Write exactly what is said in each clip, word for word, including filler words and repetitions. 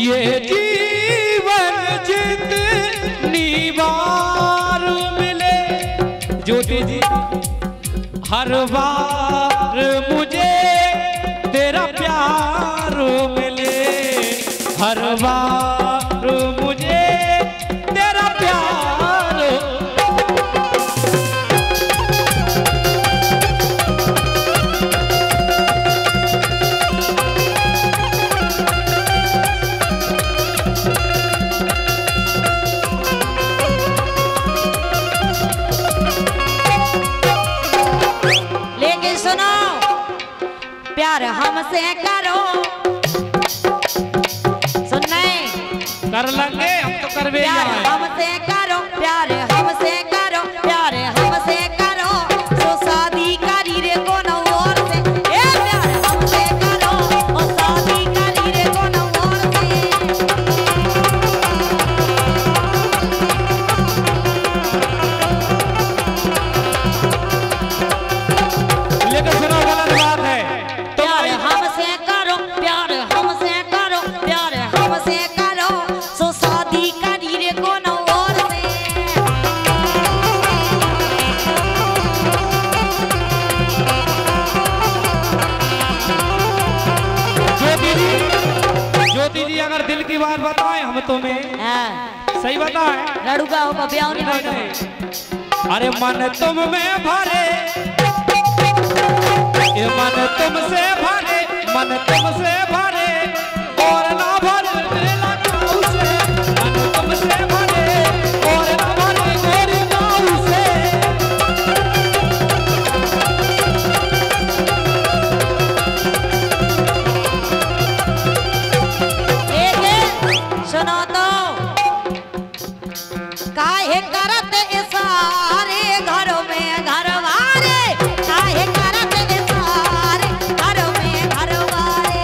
ये जीवन जितनी बार मिले ज्योति जी हर बार मुझे तेरा प्यार मिले, हर बार मुझे तेरा प्यार। लेकिन सुनो, प्यार हमसे करो, सुनने कर लेंगे हम तो कर भी प्यार हमसे करो, प्यार हमसे करो, प्यार हमसे करो, सो शादी करी रे कोनो और से। ए प्यार हमसे करो और शादी करी रे कोनो और से। लेकिन सुनो गलत बात है। प्यार हमसे करो, प्यार हमसे करो, प्यार हमसे करो, सो शादी करी रे कोनो और से। ज्योति जी, ज्योति जी अगर दिल की बात बताएं हम तुम्हें, हाँ, सही बताएं, लड़ूगा होगा ब्याह नहीं होगा। अरे मन तुम में भरे, ये मन तुमसे भरे, मन तुमसे भरे और ना भरे लगाओ से, मन तुमसे भरे और ना भरे गोरी गाँव से। सुनो तो काहे करत इसारे घरों में घरवारे, काहे करत इसारे घरों में घरवारे।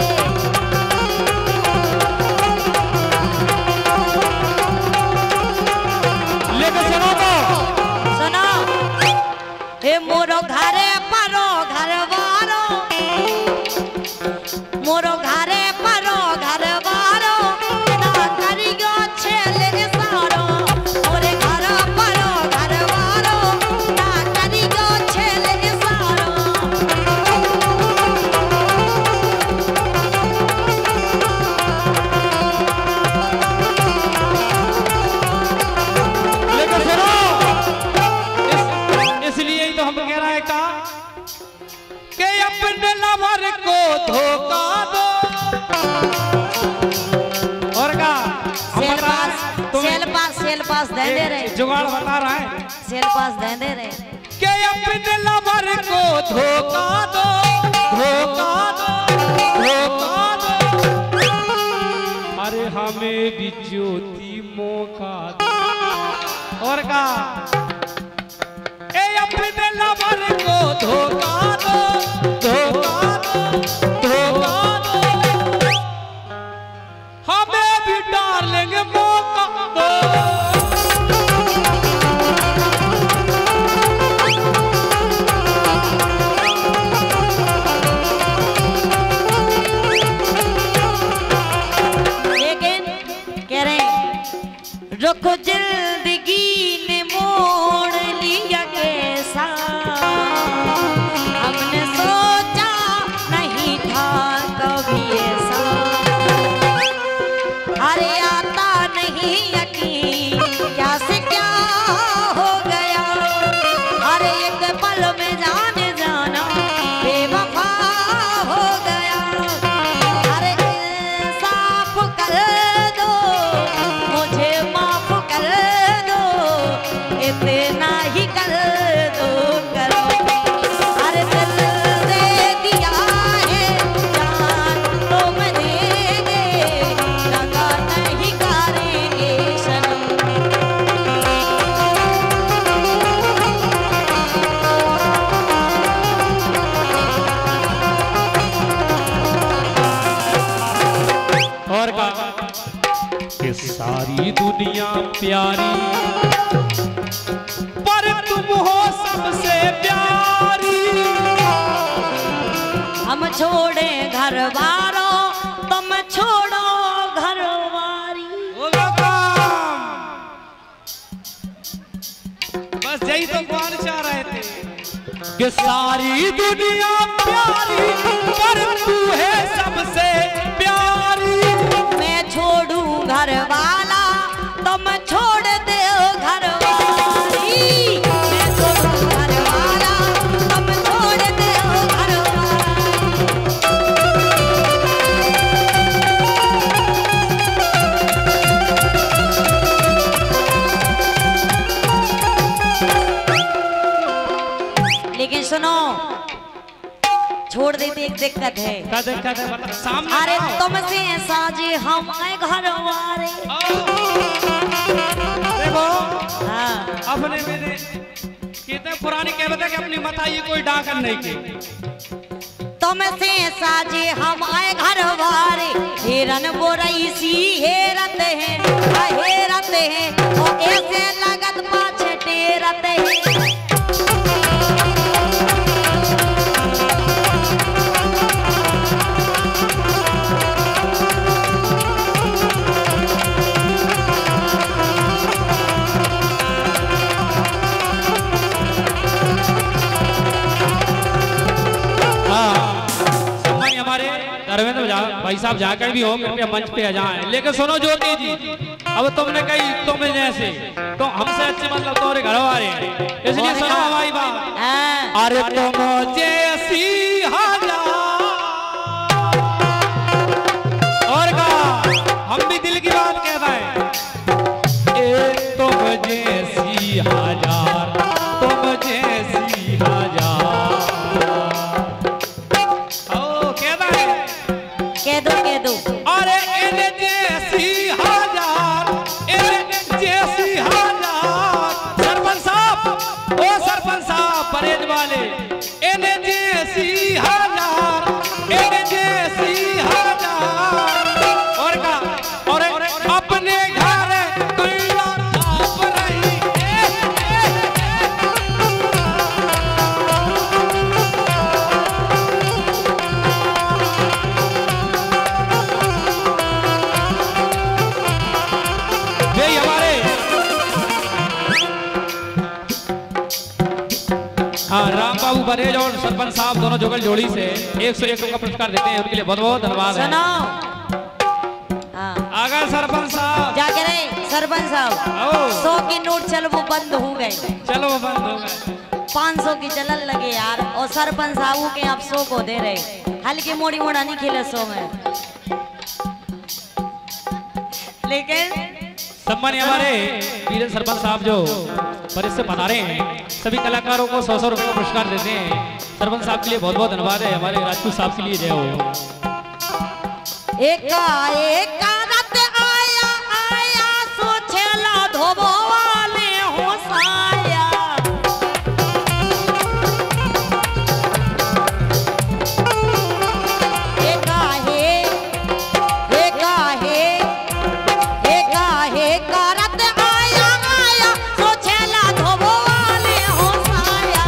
लेकिन सुनो तो सुनो, हे मोरो घरे परो घरवारो, मोरो घरे परो घरवारो, ना करियो छेले सारो, मोरे घर परो घरवारो, ना करियो छेले सारो। लेकिन सुनो, इस, इसलिए ही तो हम कह रहे हैं का कि अपने लवर को धोखा दो। और का हम सेल बता पास, रहे हैं, तुम्हें सेल पास, सेल पास दे दे रे, जुगाड़ बता रहा है सेल पास दे दे रे। कि अपने लवर को धोखा दो, धोखा दो, धोखा दो। अरे हमें भी ज्योति मौका दो। और का ए अपने लवर को धोखा दो, धोखा दो, धोखा दो। हमें भी डार्लिंग मौका दो। लेकिन कह रहे हैं, रुको जिंदगी ने मोड़ लिया कैसा, हमने सोचा नहीं था कभी ऐसा। अरे आता नहीं यकीन क्या से क्या हो गया, अरे एक पल में जाने जाना बेवफा हो गया। अरे इंसाफ कर दो, मुझे माफ कर दो, इतना ही कर दो करो। अरे दिल दे दिया है, जान तुम देंगे, लगा नहीं करेंगे सनम। और का कि सारी दुनिया प्यारी पर तुम हो सबसे प्यारी। हम छोड़े घर वालों, तुम छोड़ो घर वालों। कि सारी दुनिया प्यारी पर तू है सबसे प्यारी। मैं छोड़ूं घर वाला तुम छोड़ दे घर वाली। मैं छोड़ूं घर वाला तुम छोड़ दे घर वाली। लेकिन सुनो, छोड़ देते एक दिक्कत है। क्या दिक्कत है मतलब सामने? अरे तुमसे साजे हम घर वाले। देखो हाँ। अपने मेरे कितने पुरानी कहावत है कि अपनी मता ये कोई डाकन नहीं की। तुमसे साजे हम आए घर वाले, हेरन बोरई सी हेरत है, हेरत है और ऐसे लगत पाछे टेरत है। धर्मेंद्र भाई साहब जाकर भी हो कृपया मंच पे आ जाएं। लेकिन सुनो ज्योति जी, अब तुमने कही तुम जैसे तो हमसे अच्छे मतलब तुम्हारे घर वाले, इसलिए सुनो भाई बात। अरे तुम जैसी हजार और का हम भी दिल की बात कहता है। ए तुम जैसी हजार, तुम जैसी हजार। कह दो कह दो। अरे इन्हें जैसी हजार, इन्हें जैसी हजार। सरपंच साहब, ओ सरपंच साहब परेड वाले, इन्हें जैसी हजार, इन्हें जैसी हजार। और का और अपने घर तुल्ला आप रही। हाँ, राम बाबू बरेज और सरपंच साहब दोनों जुगल जोड़ी से एक सौ एक का पुरस्कार देते हैं, उनके लिए बहुत बहुत धन्यवाद है। हाँ। आगे सरपंच साहब जाके रहे सरपंच साहब, सौ की नोट चल वो बंद हो गए। चलो वो बंद हो गए। पाँच सौ की चलन लगे यार, और सरपंच साहब के आप सौ को दे रहे, हल्की मोड़ी मोड़ा नहीं खेले सौ में। लेकिन सम्मानीय हमारे वीरेंद्र सरपंच साहब जो परिषद से बना रहे हैं, सभी कलाकारों को सौ सौ रुपए का पुरस्कार देते हैं। सरपंच साहब के लिए बहुत बहुत धन्यवाद है। हमारे राजपूत साहब के लिए जय हो। एक एक रात आया आया सोचेला धोबो वाले हो साया। एक आहे एक आहे एक आहे रात आया आया सोचेला धोबो वाले हो साया।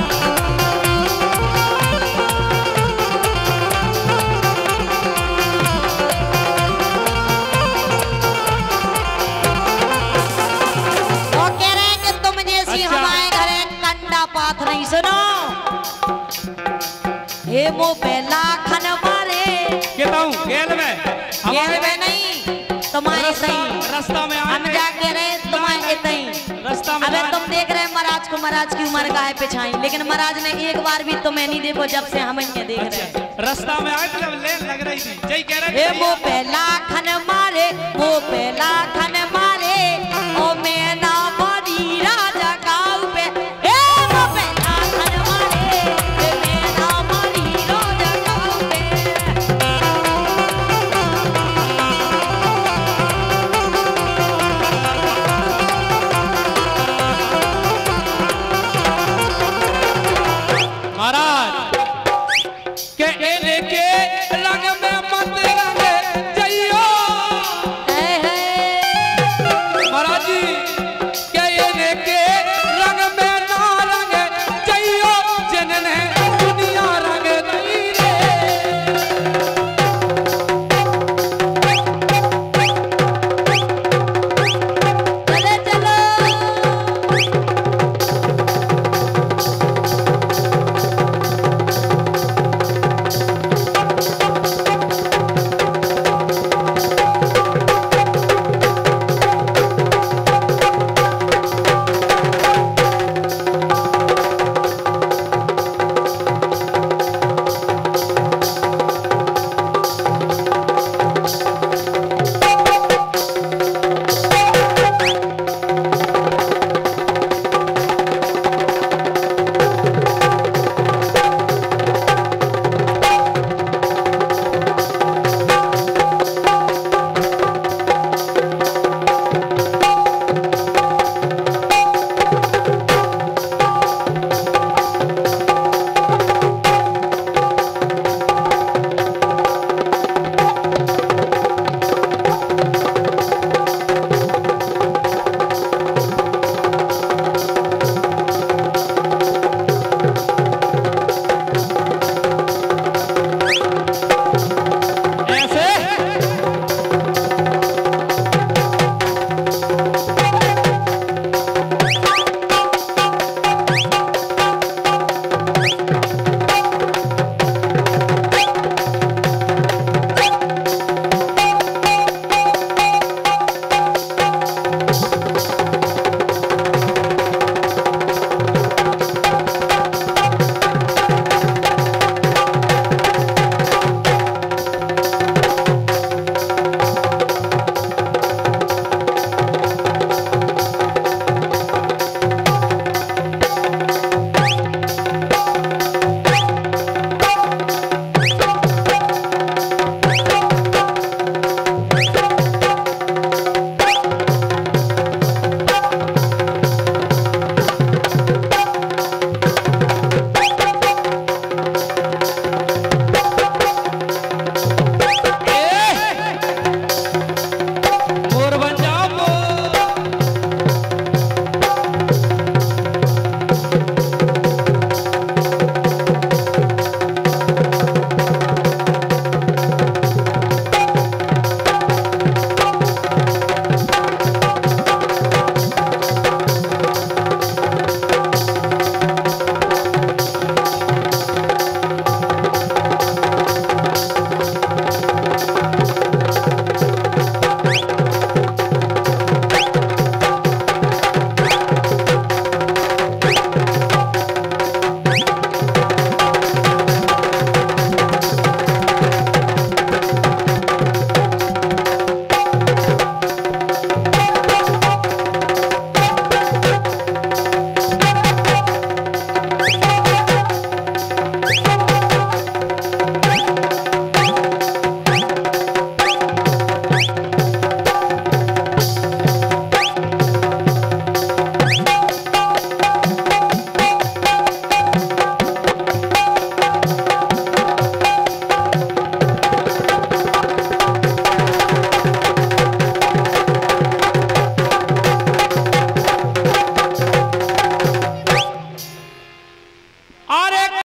वो कह रहे हैं कि तुम जैसी हमारे घरे कंडा पाथ नहीं। सुनो, हे मो पहला खन मारे कहता हूँ गेल में गेल में नहीं तुम्हारे सही रास्ता में हम जाके रहे तुम्हारे सही रास्ता में। अबे तुम देख रहे हैं महाराज को, महाराज की उम्र का है पिछाई, लेकिन महाराज ने एक बार भी तुम्हें नहीं देखो जब से हम इन्हें देख रहे हैं। रास्ता में आए तो लेन लग रही थी, जय कह रहे हे वो पहला खन मारे, वो पहला खन